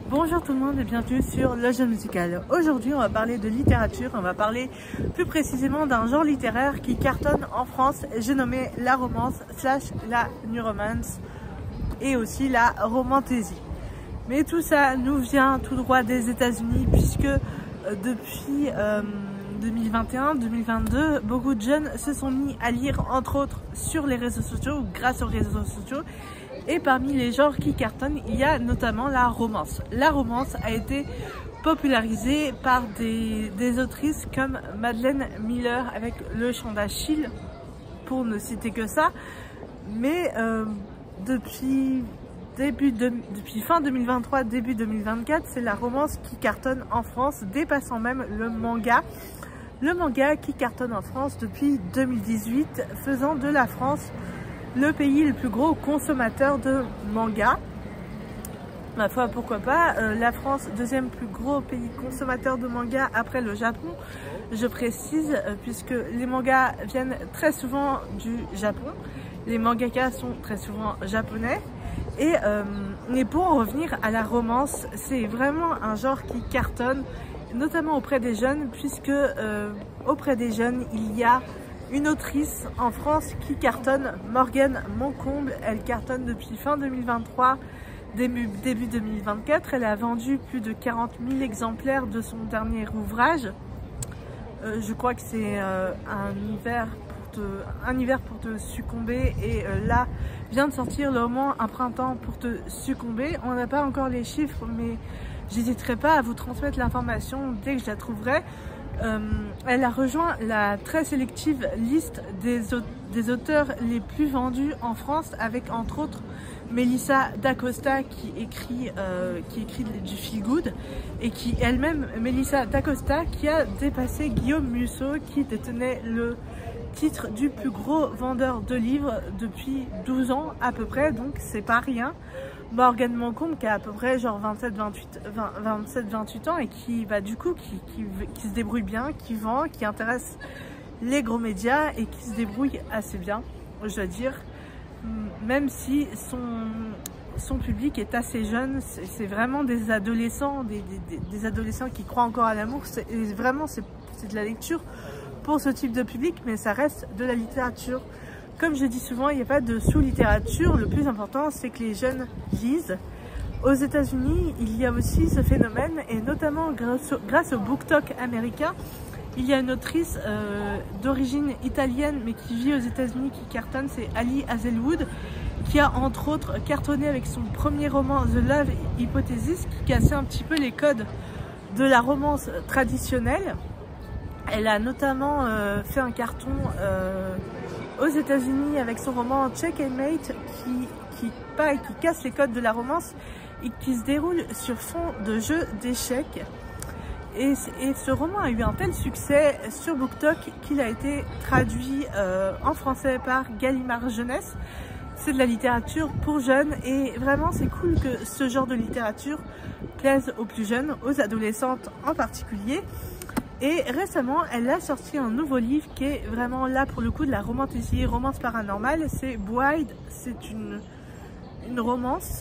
Bonjour tout le monde et bienvenue sur Le Jeu Musical. Aujourd'hui on va parler de littérature, on va parler plus précisément d'un genre littéraire qui cartonne en France. J'ai nommé la romance / la new romance et aussi la romantésie. Mais tout ça nous vient tout droit des États-Unis puisque depuis 2021-2022, beaucoup de jeunes se sont mis à lire entre autres sur les réseaux sociaux ou grâce aux réseaux sociaux. Et parmi les genres qui cartonnent, il y a notamment la romance. La romance a été popularisée par des autrices comme Madeline Miller avec Le Chant d'Achille, pour ne citer que ça. Mais depuis fin 2023, début 2024, c'est la romance qui cartonne en France, dépassant même le manga. Le manga qui cartonne en France depuis 2018, faisant de la France le pays le plus gros consommateur de manga. Ma foi, pourquoi pas. La France, deuxième plus gros pays consommateur de manga après le Japon, je précise, puisque les mangas viennent très souvent du Japon. Les mangakas sont très souvent japonais. Et pour en revenir à la romance, c'est vraiment un genre qui cartonne, notamment auprès des jeunes, puisque auprès des jeunes, il y a une autrice en France qui cartonne, Morgane Moncomble. Elle cartonne depuis fin 2023, début 2024. Elle a vendu plus de 40 000 exemplaires de son dernier ouvrage. Je crois que c'est un hiver pour te succomber. Et là, vient de sortir le roman Un printemps pour te succomber. On n'a pas encore les chiffres, mais j'hésiterai pas à vous transmettre l'information dès que je la trouverai. Elle a rejoint la très sélective liste des auteurs les plus vendus en France, avec entre autres Melissa d'Acosta qui écrit du feel good, et qui elle-même, Melissa d'Acosta, qui a dépassé Guillaume Musso qui détenait le titre du plus gros vendeur de livres depuis 12 ans à peu près, donc c'est pas rien. Morgane Moncomble qui a à peu près genre 27-28 ans et qui se débrouille bien, qui vend, qui intéresse les gros médias et qui se débrouille assez bien, je dois dire, même si son public est assez jeune. C'est vraiment des adolescents, des adolescents qui croient encore à l'amour. Vraiment c'est de la lecture pour ce type de public, mais ça reste de la littérature. Comme je dis souvent, il n'y a pas de sous-littérature. Le plus important, c'est que les jeunes lisent. Aux États-Unis, il y a aussi ce phénomène, et notamment grâce au BookTok américain. Il y a une autrice d'origine italienne, mais qui vit aux États-Unis, qui cartonne, c'est Ali Hazelwood, qui a entre autres cartonné avec son premier roman The Love Hypothesis, qui cassait un petit peu les codes de la romance traditionnelle. Elle a notamment fait un carton aux États-Unis avec son roman Checkmate qui casse les codes de la romance et qui se déroule sur fond de jeux d'échecs. Et ce roman a eu un tel succès sur BookTok qu'il a été traduit en français par Gallimard Jeunesse. C'est de la littérature pour jeunes et vraiment c'est cool que ce genre de littérature plaise aux plus jeunes, aux adolescentes en particulier. Et récemment, elle a sorti un nouveau livre qui est vraiment là pour le coup de la romantésie, romance paranormale. C'est Bride, c'est une romance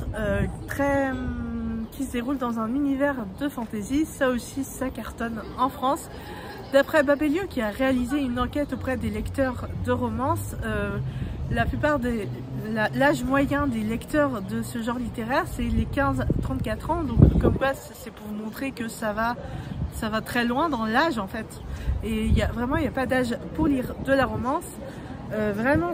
qui se déroule dans un univers de fantasy. Ça aussi, ça cartonne en France. D'après Babelio, qui a réalisé une enquête auprès des lecteurs de romance, la plupart l'âge moyen des lecteurs de ce genre littéraire, c'est les 15-34 ans. Donc comme quoi, c'est pour vous montrer que ça va très loin dans l'âge en fait. Et il n'y a pas d'âge pour lire de la romance. Vraiment,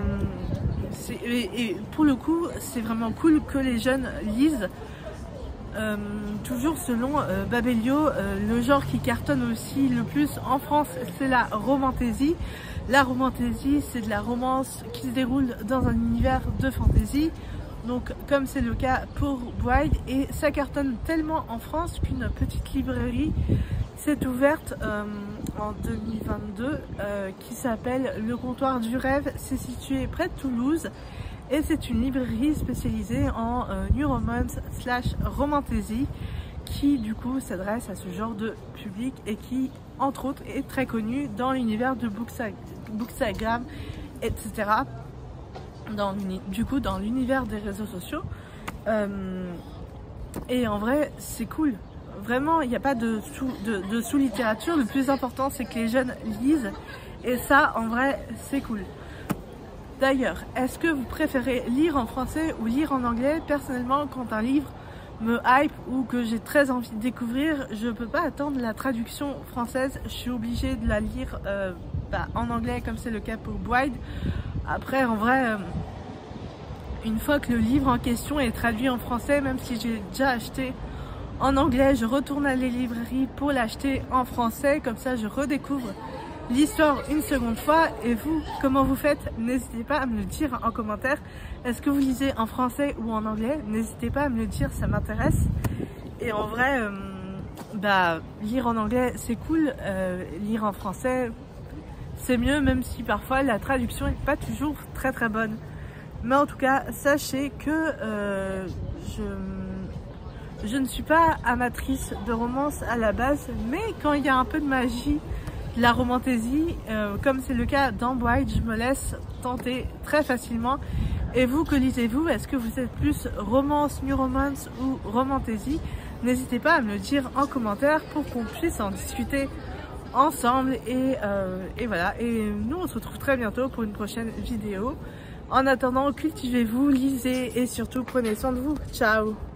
et pour le coup, c'est vraiment cool que les jeunes lisent. Toujours selon Babelio, le genre qui cartonne aussi le plus en France, c'est la romantésie. La romantésie, c'est de la romance qui se déroule dans un univers de fantasy. Donc comme c'est le cas pour Bride, et ça cartonne tellement en France qu'une petite librairie s'est ouverte en 2022 qui s'appelle Le Comptoir du Rêve. C'est situé près de Toulouse et c'est une librairie spécialisée en new romance / romantasy qui du coup s'adresse à ce genre de public et qui entre autres est très connu dans l'univers de Bookstagram, etc. Du coup dans l'univers des réseaux sociaux. Et en vrai, c'est cool. Vraiment, il n'y a pas de sous-littérature. Le plus important, c'est que les jeunes lisent. Et ça, en vrai, c'est cool. D'ailleurs, est-ce que vous préférez lire en français ou lire en anglais? Personnellement, quand un livre me hype ou que j'ai très envie de découvrir, je peux pas attendre la traduction française. Je suis obligée de la lire en anglais, comme c'est le cas pour Bride. Après, en vrai, une fois que le livre en question est traduit en français, même si j'ai déjà acheté en anglais, je retourne à les librairies pour l'acheter en français. Comme ça, je redécouvre l'histoire une seconde fois. Et vous, comment vous faites? N'hésitez pas à me le dire en commentaire. Est-ce que vous lisez en français ou en anglais? N'hésitez pas à me le dire, ça m'intéresse. Et en vrai, lire en anglais c'est cool, lire en français c'est mieux, même si parfois la traduction n'est pas toujours très bonne. Mais en tout cas, sachez que je ne suis pas amatrice de romance à la base, mais quand il y a un peu de magie, de la romantaisie, comme c'est le cas dans Bride, je me laisse tenter très facilement. Et vous, que lisez-vous? Est-ce que vous êtes plus romance, new romance ou romantaisie? N'hésitez pas à me le dire en commentaire pour qu'on puisse en discuter ensemble. Et voilà, et nous on se retrouve très bientôt pour une prochaine vidéo. En attendant, cultivez-vous, lisez et surtout prenez soin de vous. Ciao!